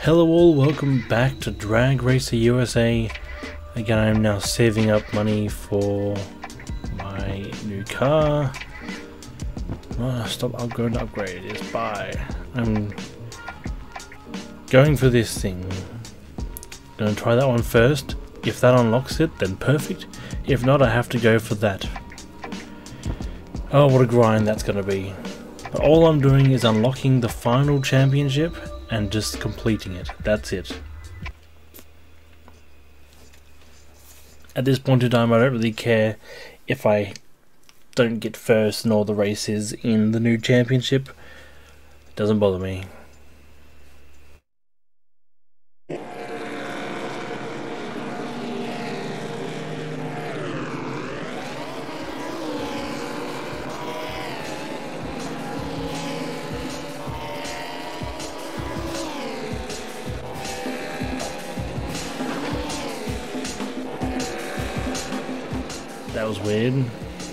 Hello all, welcome back to Drag Racer USA. Again, I'm now saving up money for my new car. Oh, stop, I'm going to upgrade it. Buy. I'm going for this thing. Gonna try that one first. If that unlocks it, then perfect. If not, I have to go for that. Oh, what a grind that's gonna be. But all I'm doing is unlocking the final championship and just completing it. That's it. At this point in time, I don't really care if I don't get first in all the races in the new championship. It doesn't bother me. That was weird.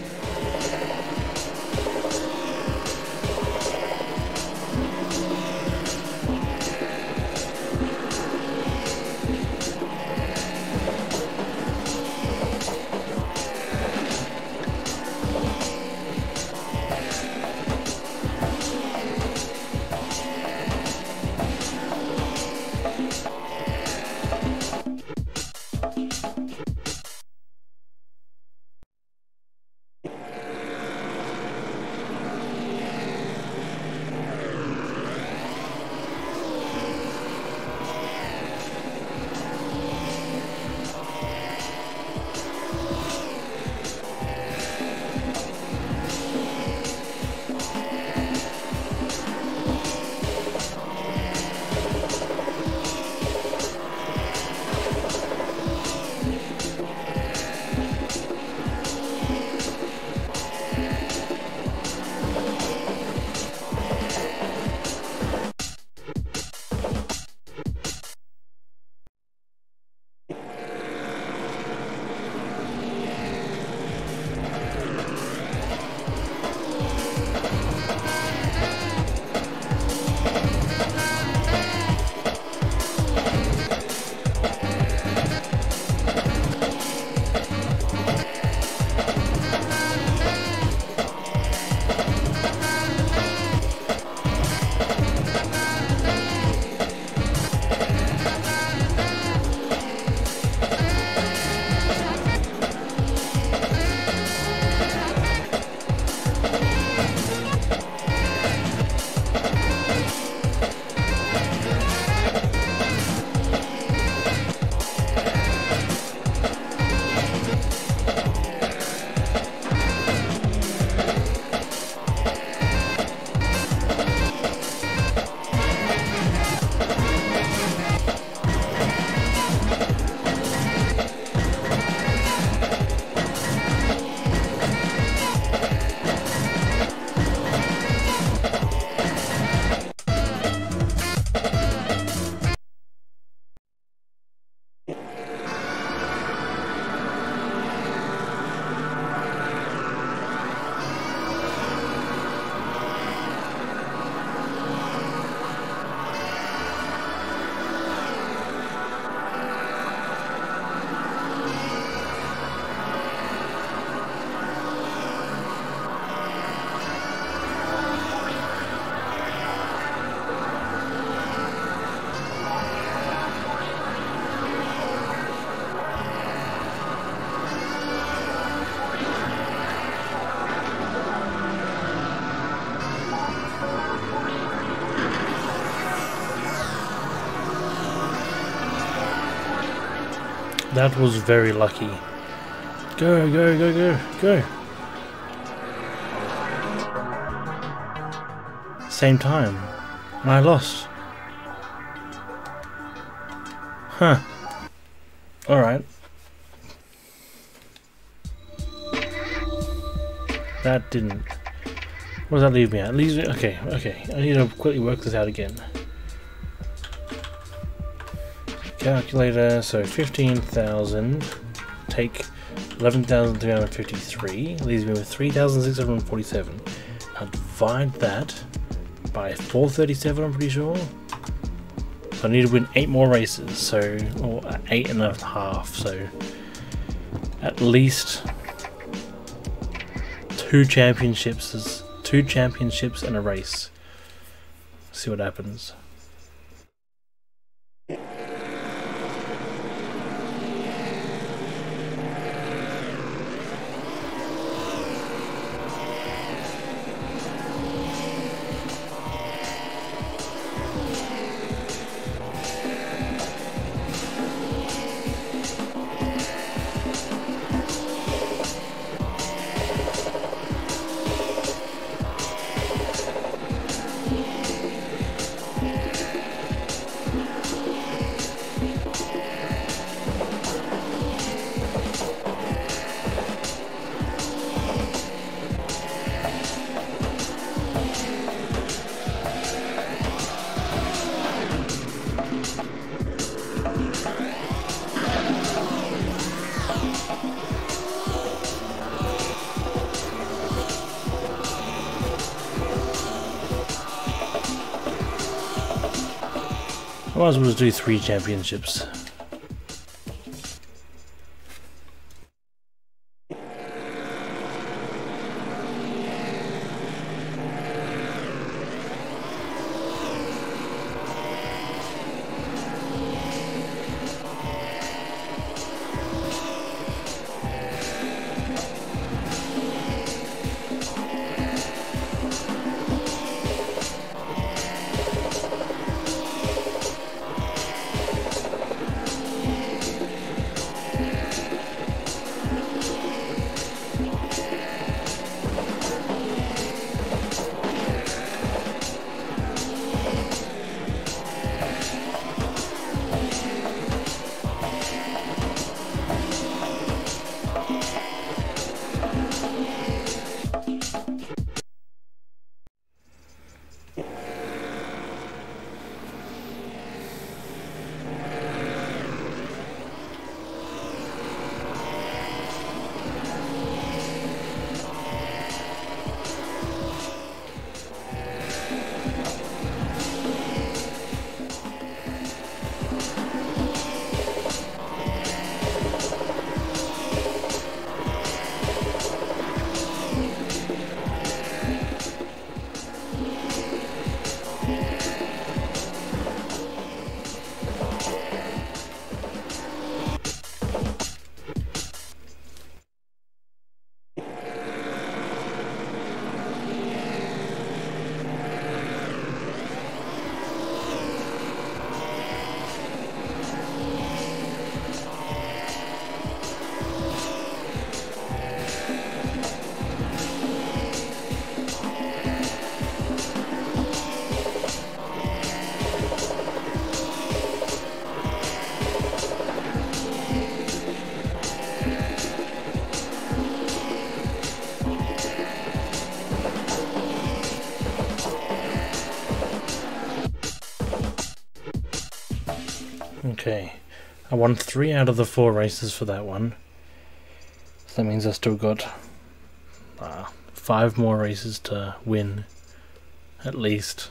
That was very lucky. Go, go, go, go, go. Same time. And I lost. Huh. Alright. That didn't. What does that leave me at? It leaves me. Okay, okay. I need to quickly work this out again. Calculator, so 15,000, take 11,353, leaves me with 3,647. I'll divide that by 437, I'm pretty sure. I need to win 8 more races, so, or 8.5, so at least 2 championships and a race. See what happens. I might as well just do 3 championships. Okay, I won 3 out of the 4 races for that one. So that means I still got 5 more races to win, at least.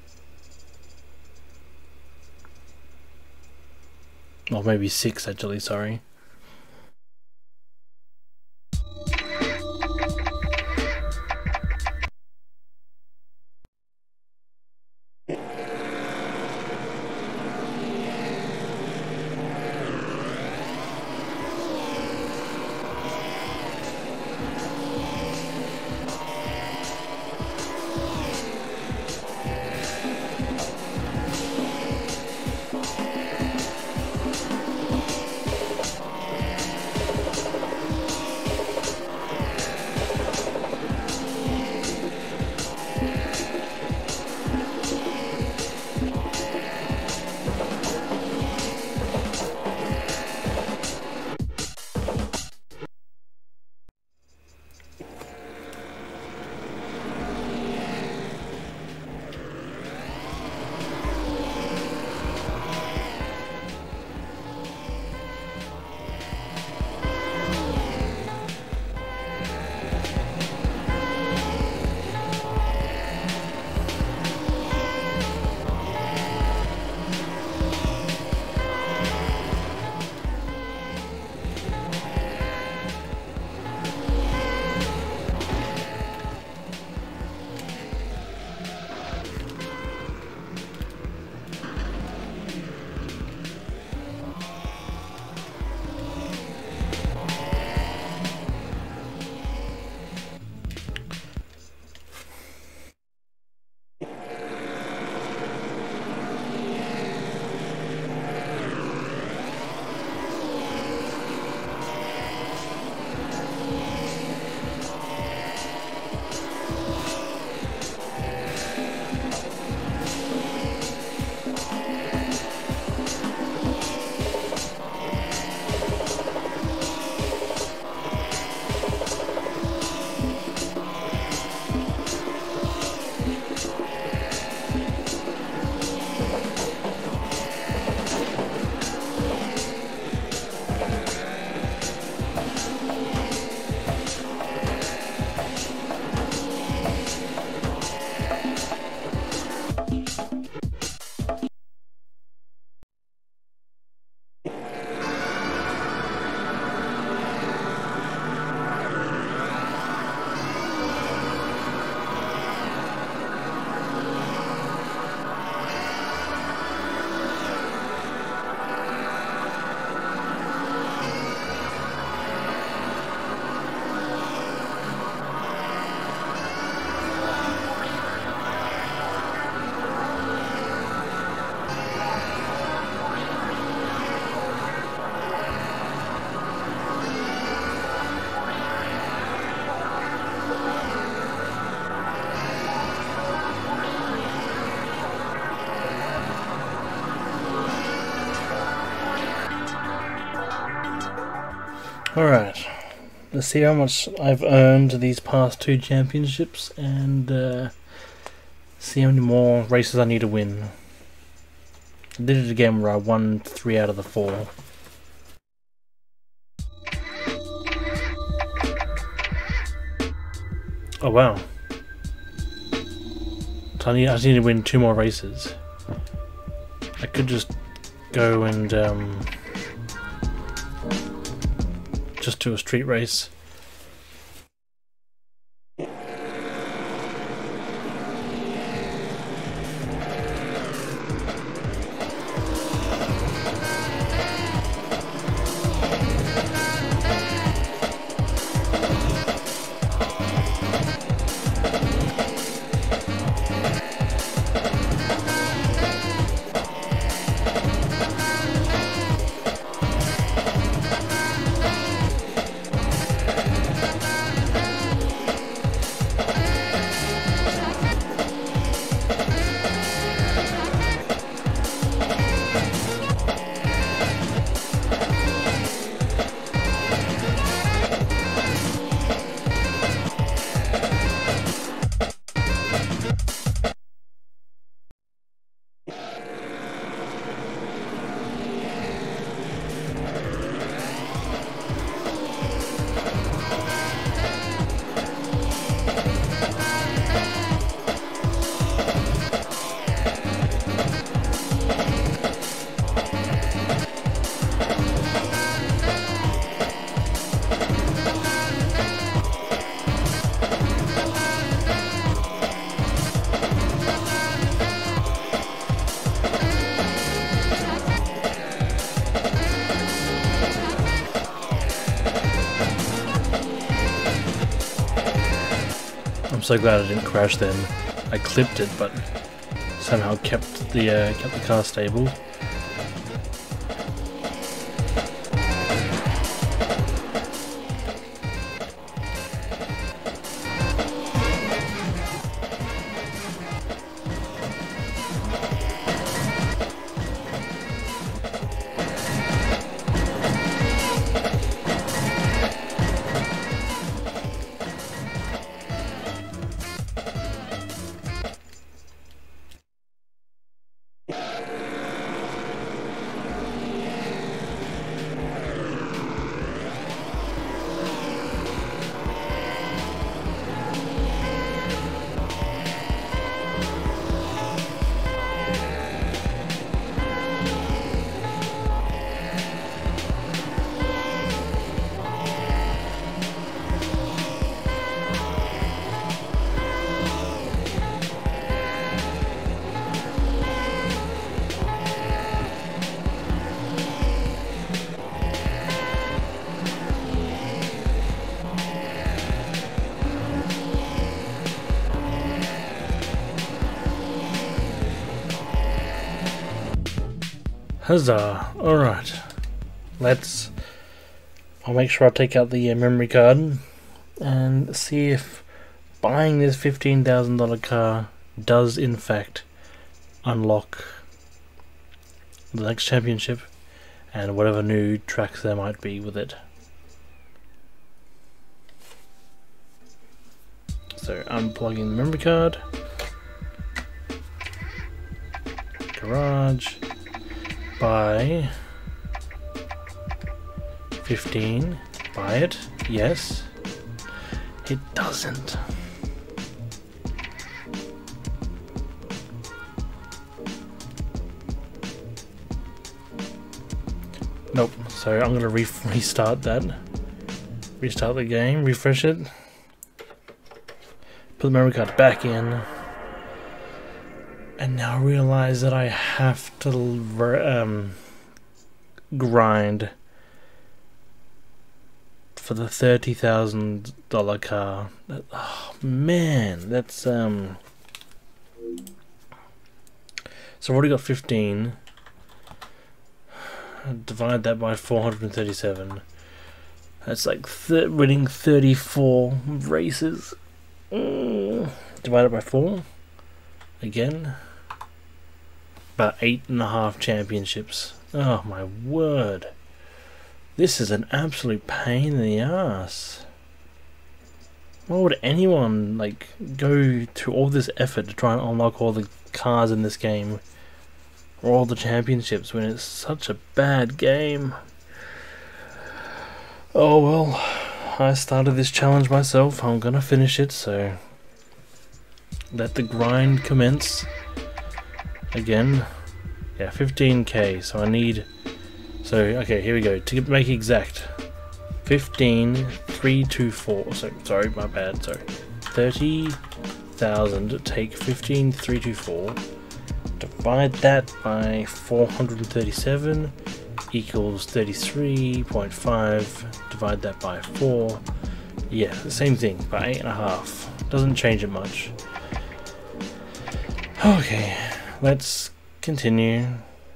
Or maybe 6 actually, sorry. Alright, let's see how much I've earned these past 2 championships and see how many more races I need to win. I did it again where I won 3 out of the 4. Oh wow. So I just need to win 2 more races. I could just go and just do a street race. I'm so glad I didn't crash then. I clipped it, but somehow kept the car stable. Huzzah! Alright, I'll make sure I take out the memory card and see if buying this $15,000 car does in fact unlock the next championship and whatever new tracks there might be with it. So unplugging the memory card, garage, buy 15, buy it, yes, it doesn't. Nope, so I'm gonna restart that, restart the game, refresh it, put the memory card back in, and now realize that I have to grind for the $30,000 car. Oh man, that's so I've already got 15. Divide that by 437. That's like winning 34 races. Divided by 4. Again. About 8.5 championships. Oh my word. This is an absolute pain in the ass. Why would anyone like go to all this effort to try and unlock all the cars in this game or all the championships when it's such a bad game? Oh well, I started this challenge myself. I'm gonna finish it, so let the grind commence again. Yeah, 15k, so I need, so okay, here we go. To make exact, 15,324. So sorry, my bad. Sorry, 30,000. Take 15,324. Divide that by 437 equals 33.5. Divide that by 4. Yeah, the same thing, by 8.5. Doesn't change it much. Okay, let's continue.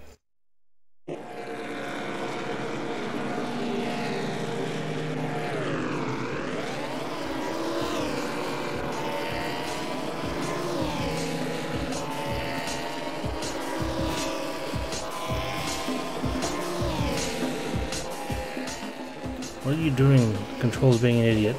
What are you doing? Control's being an idiot.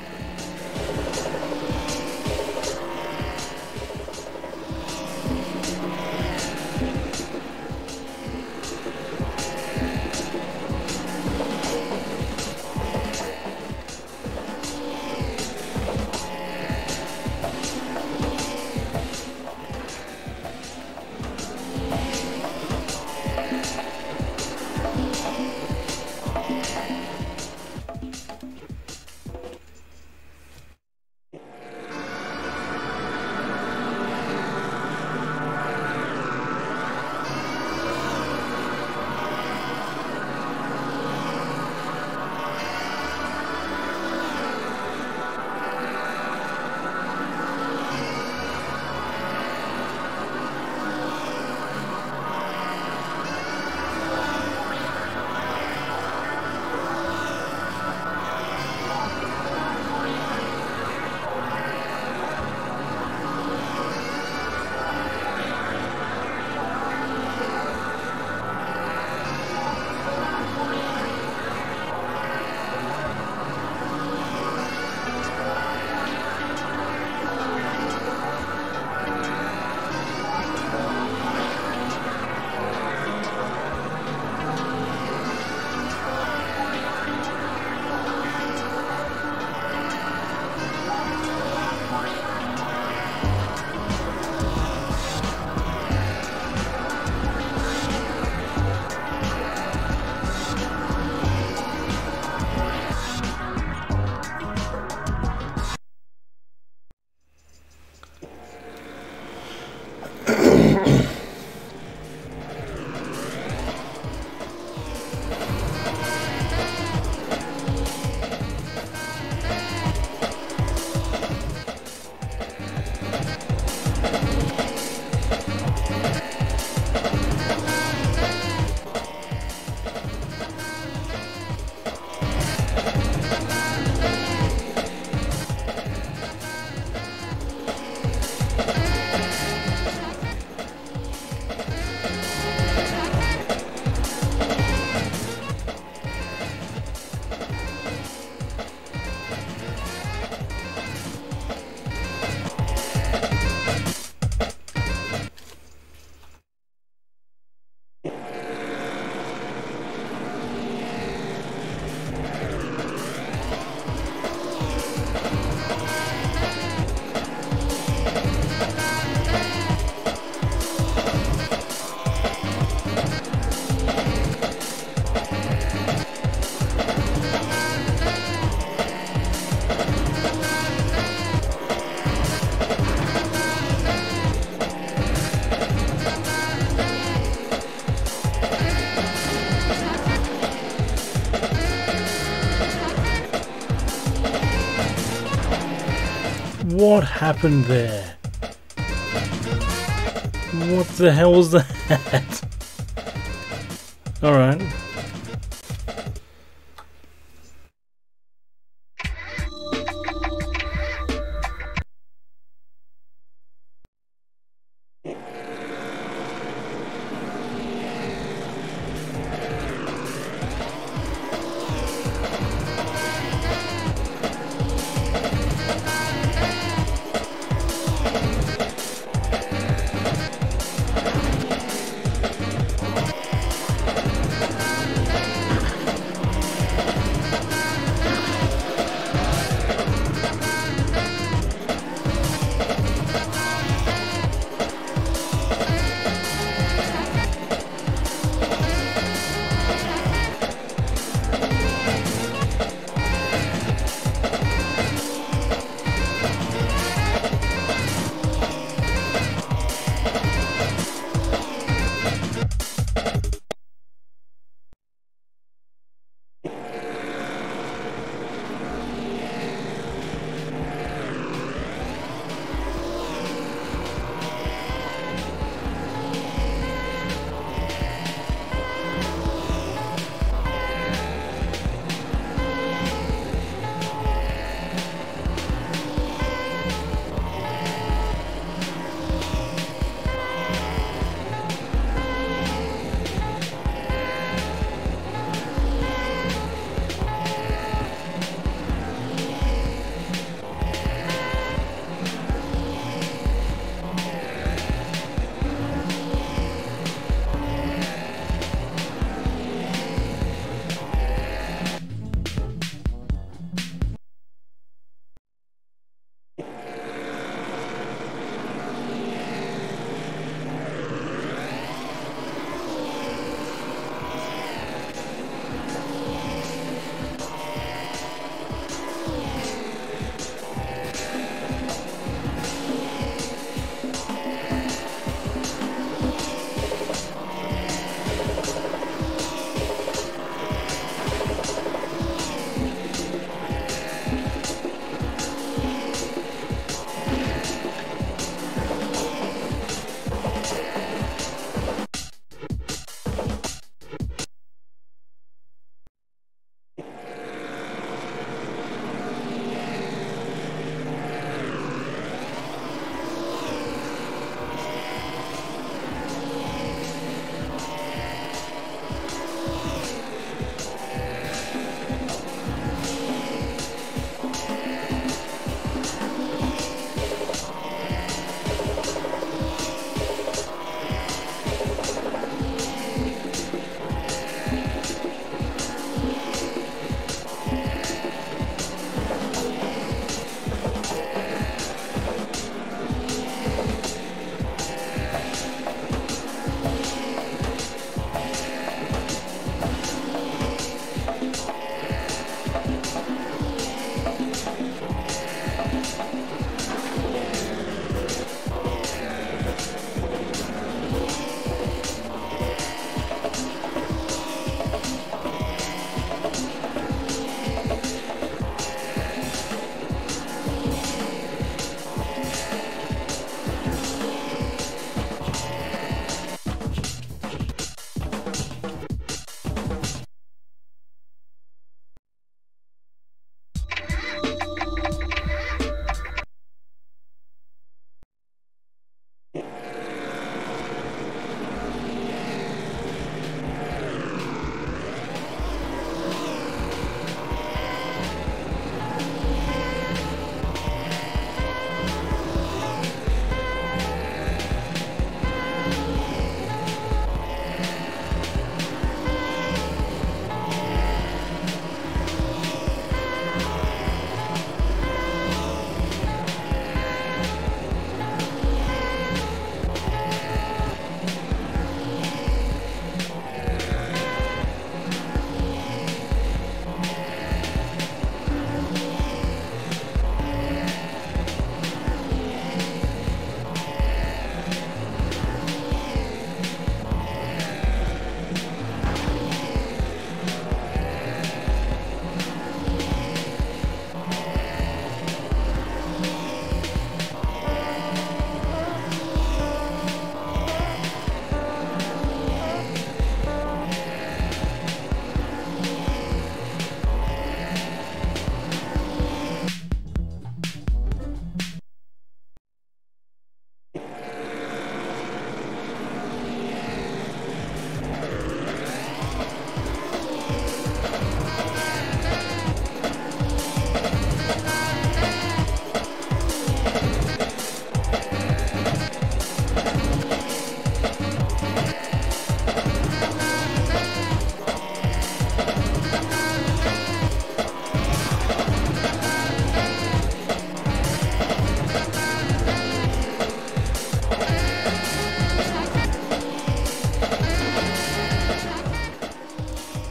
What happened there? What the hell was that? Alright.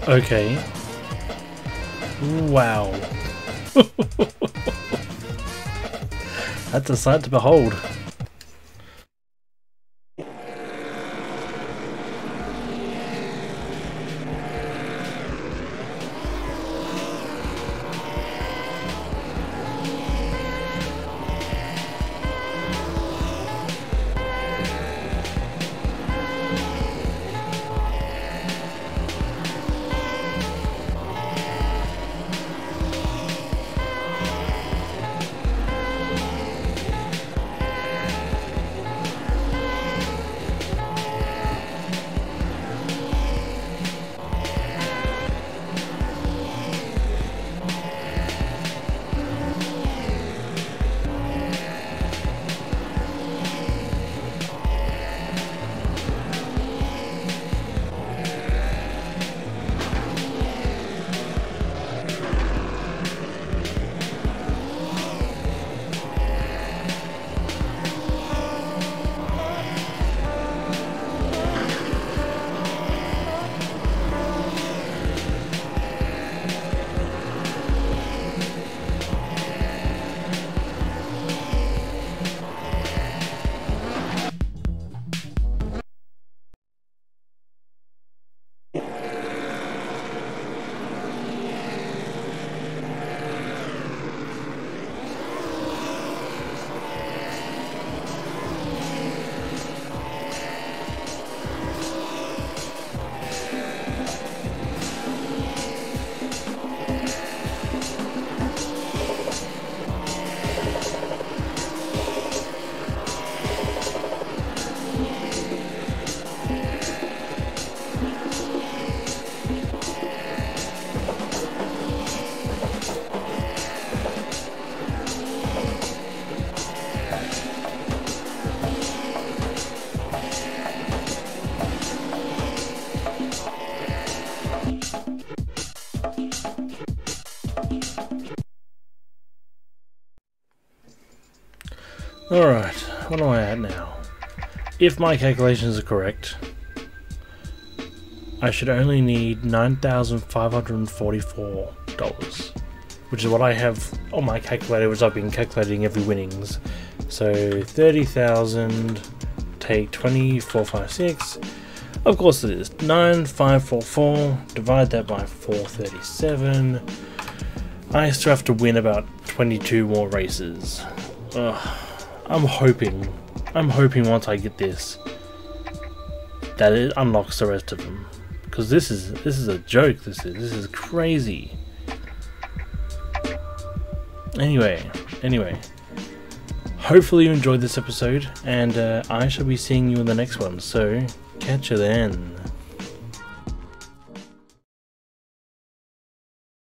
Okay. Wow. That's a sight to behold. Alright, what am I at now? If my calculations are correct, I should only need $9,544, which is what I have on my calculator, which I've been calculating every winnings. So 30,000, take 2456. Of course it is 9544, divide that by 437. I still have to win about 22 more races. Ugh. I'm hoping once I get this that it unlocks the rest of them, because this is a joke. This is crazy. Anyway, hopefully you enjoyed this episode, and I shall be seeing you in the next one, so catch you then.